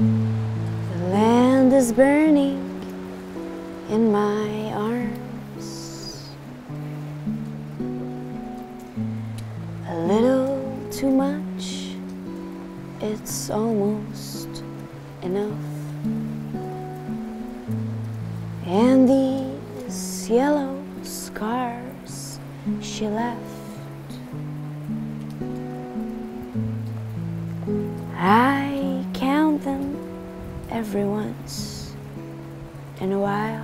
The land is burning in my arms, a little too much, it's almost enough. And these yellow scars she left, I count them every once in a while.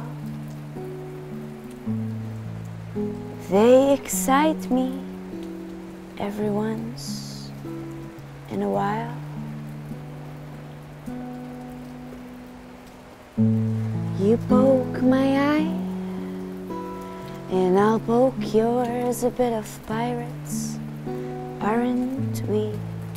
They excite me every once in a while. You poke my eye, and I'll poke yours. A bit of pirates, aren't we?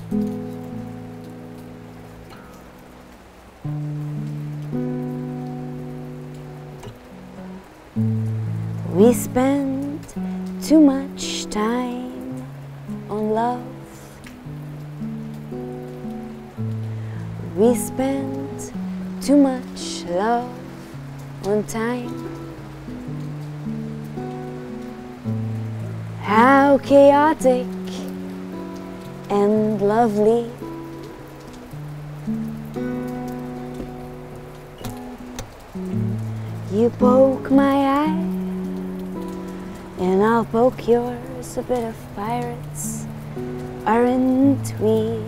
We spend too much time on love. We spend too much love on time. How chaotic and lovely. You poke my eye, and I'll poke yours. A bit of pirates, aren't we?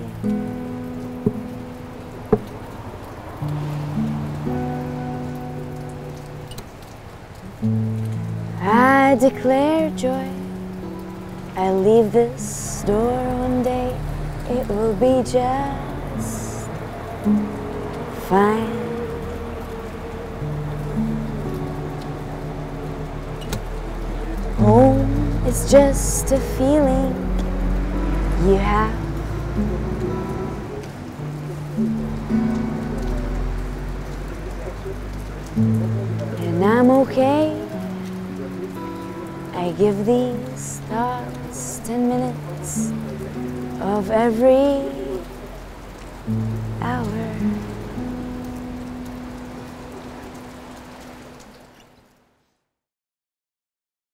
I declare joy, I'll leave this door one day. It will be just fine. Home is just a feeling you have. And I'm okay. I give these thoughts 10 minutes of every hour.